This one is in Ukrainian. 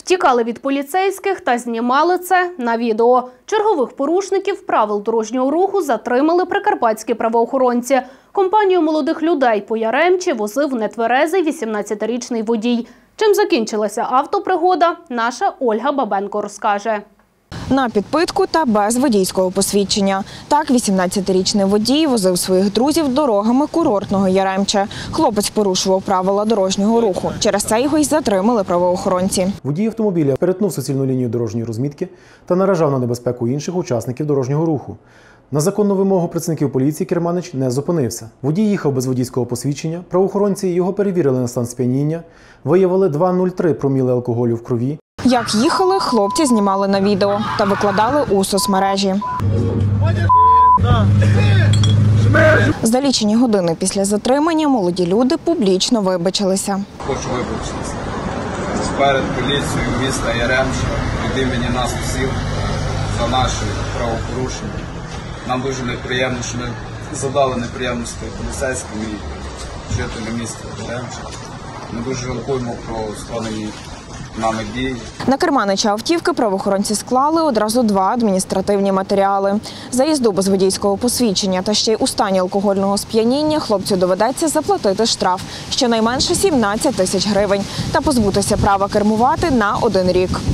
Втікали від поліцейських та знімали це на відео. Чергових порушників правил дорожнього руху затримали прикарпатські правоохоронці. Компанію молодих людей по Яремчі возив нетверезий 18-річний водій. Чим закінчилася автопригода, наша Ольга Бабенко розкаже. На підпитку та без водійського посвідчення. Так, 18-річний водій возив своїх друзів дорогами курортного Яремча. Хлопець порушував правила дорожнього руху. Через це його й затримали правоохоронці. Водій автомобіля перетнув суцільну лінію дорожньої розмітки та наражав на небезпеку інших учасників дорожнього руху. На законну вимогу працівників поліції керманич не зупинився. Водій їхав без водійського посвідчення, правоохоронці його перевірили на стан сп'яніння, виявили 2,03 проміли алкоголю в крові. Як їхали, хлопці знімали на відео та викладали у соцмережі. За лічені години після затримання молоді люди публічно вибачилися. Хочу вибачитися перед поліцією міста Яремча від імені нас усіх за наші правопорушення. Нам дуже неприємно, що ми задали неприємності поліцейським і жителям міста Яремча. Ми дуже жалкуємо про складені нами дії. На керманича автівки правоохоронці склали одразу 2 адміністративні матеріали. За їзду без водійського посвідчення та ще й у стані алкогольного сп'яніння хлопцю доведеться заплатити штраф – щонайменше 17 тисяч гривень та позбутися права кермувати на 1 рік.